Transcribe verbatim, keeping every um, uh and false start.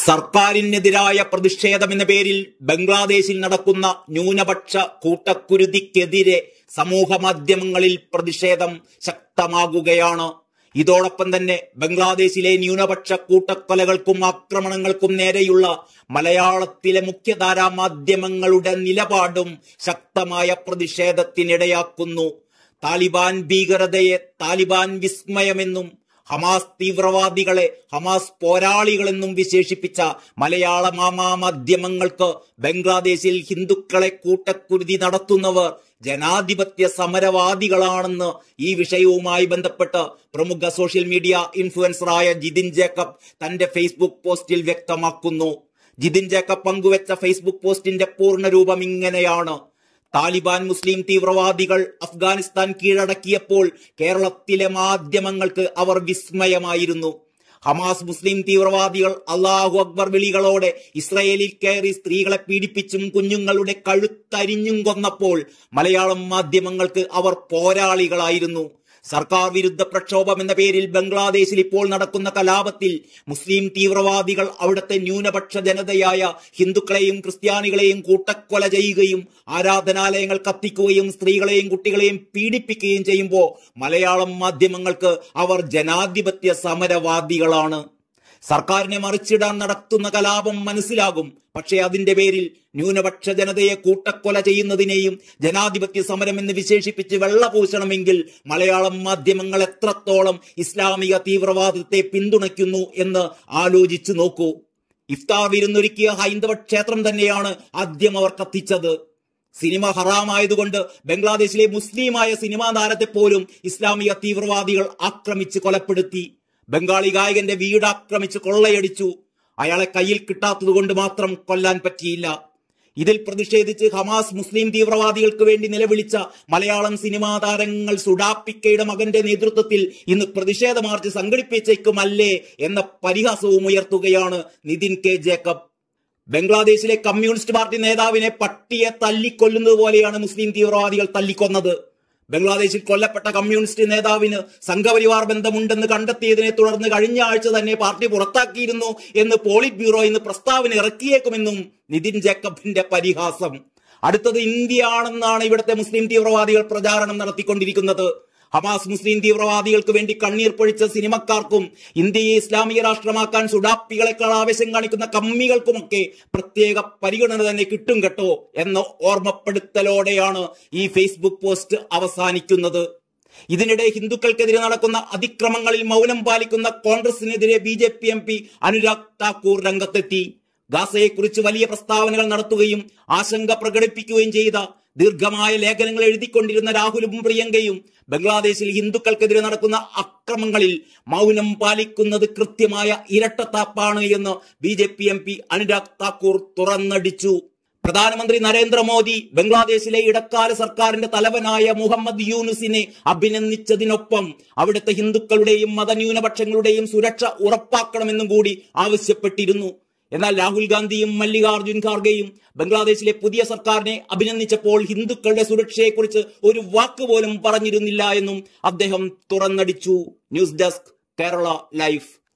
സർക്കാരിനെതിരായ പ്രതിഷേധമെന്ന പേരിൽ ബംഗ്ലാദേശിൽ നടക്കുന്ന ന്യൂനപക്ഷ കൂട്ടക്കുരുതിക്കെതിരെ സമൂഹ മാധ്യമങ്ങളിൽ പ്രതിഷേധം ശക്തമാകുകയാണ്. ഇതോടൊപ്പം തന്നെ ബംഗ്ലാദേശിലെ ന്യൂനപക്ഷ കൂട്ടക്കൊലകൾക്കും ആക്രമണങ്ങൾക്കും നേരെയുള്ള മലയാളത്തിലെ മുഖ്യധാരാ മാധ്യമങ്ങളുടെ നിലപാടും ശക്തമായ പ്രതിഷേധത്തിനിടയാക്കുന്നു. താലിബാൻ ഭീകരതയെ താലിബാൻ വിസ്മയമെന്നും ഹമാസ് തീവ്രവാദികളെ ഹമാസ് പോരാളികളെന്നും വിശേഷിപ്പിച്ച മലയാള മാമാ മാധ്യമങ്ങൾക്ക് ബംഗ്ലാദേശിൽ ഹിന്ദുക്കളെ കൂട്ടക്കുരുതി നടത്തുന്നവർ ജനാധിപത്യ സമരവാദികളാണെന്ന് ഈ വിഷയവുമായി ബന്ധപ്പെട്ട് പ്രമുഖ സോഷ്യൽ മീഡിയ ഇൻഫ്ലുവൻസറായ ജിതിൻ ജേക്കബ് തന്റെ ഫേസ്ബുക്ക് പോസ്റ്റിൽ വ്യക്തമാക്കുന്നു. ജിതിൻ ജേക്കബ് പങ്കുവെച്ച ഫേസ്ബുക്ക് പോസ്റ്റിന്റെ പൂർണ്ണരൂപം ഇങ്ങനെയാണ്: താലിബാൻ മുസ്ലിം തീവ്രവാദികൾ അഫ്ഗാനിസ്ഥാൻ കീഴടക്കിയപ്പോൾ കേരളത്തിലെ മാധ്യമങ്ങൾക്ക് അവർ വിസ്മയമായിരുന്നു. ഹമാസ് മുസ്ലിം തീവ്രവാദികൾ അല്ലാഹു അക്ബർ വിളികളോടെ ഇസ്രയേലിൽ കയറി സ്ത്രീകളെ പീഡിപ്പിച്ചും കുഞ്ഞുങ്ങളുടെ കഴുത്തരിഞ്ഞും കൊന്നപ്പോൾ മലയാളം മാധ്യമങ്ങൾക്ക് അവർ പോരാളികളായിരുന്നു. സർക്കാർ വിരുദ്ധ പ്രക്ഷോഭം എന്ന പേരിൽ ബംഗ്ലാദേശിൽ ഇപ്പോൾ നടക്കുന്ന കലാപത്തിൽ മുസ്ലിം തീവ്രവാദികൾ അവിടുത്തെ ന്യൂനപക്ഷ ജനതയായ ഹിന്ദുക്കളെയും ക്രിസ്ത്യാനികളെയും കൂട്ടക്കൊല ചെയ്യുകയും ആരാധനാലയങ്ങൾ കത്തിക്കുകയും സ്ത്രീകളെയും കുട്ടികളെയും പീഡിപ്പിക്കുകയും ചെയ്യുമ്പോൾ മലയാളം മാധ്യമങ്ങൾക്ക് അവർ ജനാധിപത്യ സമരവാദികളാണ്. സർക്കാരിനെ മറിച്ചിടാൻ നടത്തുന്ന കലാപം മനസ്സിലാകും, പക്ഷേ അതിന്റെ പേരിൽ ന്യൂനപക്ഷ ജനതയെ കൂട്ടക്കൊല ചെയ്യുന്നതിനെയും ജനാധിപത്യ സമരം എന്ന് വിശേഷിപ്പിച്ച് വെള്ളപൂശണമെങ്കിൽ മലയാളം മാധ്യമങ്ങൾ എത്രത്തോളം ഇസ്ലാമിക തീവ്രവാദത്തെ പിന്തുണയ്ക്കുന്നു എന്ന് ആലോചിച്ചു നോക്കൂ. ഇഫ്താർ വിരുന്നൊരുക്കിയ ഹൈന്ദവ ക്ഷേത്രം തന്നെയാണ് ആദ്യം അവർ കത്തിച്ചത്. സിനിമ ഹറാമായതുകൊണ്ട് ബംഗ്ലാദേശിലെ മുസ്ലിമായ സിനിമാ താരത്തെ പോലും ഇസ്ലാമിക തീവ്രവാദികൾ ആക്രമിച്ച് കൊലപ്പെടുത്തി. ബംഗാളി ഗായകന്റെ വീട് ആക്രമിച്ച് കൊള്ളയടിച്ചു. അയാളെ കയ്യിൽ കിട്ടാത്തത് കൊണ്ട് മാത്രം കൊല്ലാൻ പറ്റിയില്ല. ഇതിൽ പ്രതിഷേധിച്ച് ഹമാസ് മുസ്ലിം തീവ്രവാദികൾക്ക് വേണ്ടി നിലവിളിച്ച മലയാളം സിനിമാ താരങ്ങൾ സുഡാപ്പിക്കയുടെ മകന്റെ നേതൃത്വത്തിൽ ഇന്ന് പ്രതിഷേധ മാർച്ച് സംഘടിപ്പിച്ചേക്കുമല്ലേ എന്ന പരിഹാസവും ഉയർത്തുകയാണ് നിതിൻ കെ ജേക്കബ്. ബംഗ്ലാദേശിലെ കമ്മ്യൂണിസ്റ്റ് പാർട്ടി നേതാവിനെ പട്ടിയെ തല്ലിക്കൊല്ലുന്നത് പോലെയാണ് മുസ്ലിം തീവ്രവാദികൾ തല്ലിക്കൊന്നത്. ബംഗ്ലാദേശിൽ കൊല്ലപ്പെട്ട കമ്മ്യൂണിസ്റ്റ് നേതാവിന് സംഘപരിവാർ ബന്ധമുണ്ടെന്ന് കണ്ടെത്തിയതിനെ തുടർന്ന് കഴിഞ്ഞ ആഴ്ച തന്നെ പാർട്ടി പുറത്താക്കിയിരുന്നു എന്ന് പോളിറ്റ് ബ്യൂറോ ഇന്ന് പ്രസ്താവന ഇറക്കിയേക്കുമെന്നും നിതിൻ ജേക്കബിന്റെ പരിഹാസം. അടുത്തത് ഇന്ത്യയാണെന്നാണ് ഇവിടുത്തെ മുസ്ലിം തീവ്രവാദികൾ പ്രചാരണം നടത്തിക്കൊണ്ടിരിക്കുന്നത്. ഹമാസ് മുസ്ലിം തീവ്രവാദികൾക്ക് വേണ്ടി കണ്ണീർ പൊഴിച്ച സിനിമക്കാർക്കും ഇന്ത്യയെ ഇസ്ലാമിക രാഷ്ട്രമാക്കാൻ സുഡാപ്പികളെക്കാൾ ആവേശം കാണിക്കുന്ന കമ്മികൾക്കുമൊക്കെ പ്രത്യേക പരിഗണന തന്നെ കിട്ടും കേട്ടോ എന്ന ഓർമ്മപ്പെടുത്തലോടെയാണ് ഈ ഫേസ്ബുക്ക് പോസ്റ്റ് അവസാനിക്കുന്നത്. ഇതിനിടെ ഹിന്ദുക്കൾക്കെതിരെ നടക്കുന്ന അതിക്രമങ്ങളിൽ മൗനം പാലിക്കുന്ന കോൺഗ്രസിനെതിരെ B J P M P Anurag Thakur രംഗത്തെത്തി. ഗാസയെക്കുറിച്ച് വലിയ പ്രസ്താവനകൾ നടത്തുകയും ആശങ്ക പ്രകടിപ്പിക്കുകയും ചെയ്ത ദീർഘമായ ലേഖനങ്ങൾ എഴുതിക്കൊണ്ടിരുന്ന രാഹുലും പ്രിയങ്കയും ബംഗ്ലാദേശിൽ ഹിന്ദുക്കൾക്കെതിരെ നടക്കുന്ന അക്രമങ്ങളിൽ മൗനം പാലിക്കുന്നത് കൃത്യമായ ഇരട്ടത്താപ്പാണ് എന്ന് B J P M P Anurag Thakur തുറന്നടിച്ചു. പ്രധാനമന്ത്രി നരേന്ദ്രമോദി ബംഗ്ലാദേശിലെ ഇടക്കാല സർക്കാരിന്റെ തലവനായ മുഹമ്മദ് യൂനുസിനെ അഭിനന്ദിച്ചതിനൊപ്പം അവിടുത്തെ ഹിന്ദുക്കളുടെയും മതന്യൂനപക്ഷങ്ങളുടെയും സുരക്ഷ ഉറപ്പാക്കണമെന്നും കൂടി ആവശ്യപ്പെട്ടിരുന്നു. എന്നാൽ രാഹുൽ ഗാന്ധിയും മല്ലികാർജുൻ ഖാർഗെയും ബംഗ്ലാദേശിലെ പുതിയ സർക്കാരിനെ അഭിനന്ദിച്ചപ്പോൾ ഹിന്ദുക്കളുടെ സുരക്ഷയെക്കുറിച്ച് ഒരു വാക്ക് പോലും പറഞ്ഞിരുന്നില്ല എന്നും അദ്ദേഹം തുറന്നടിച്ചു. News desk Kerala life.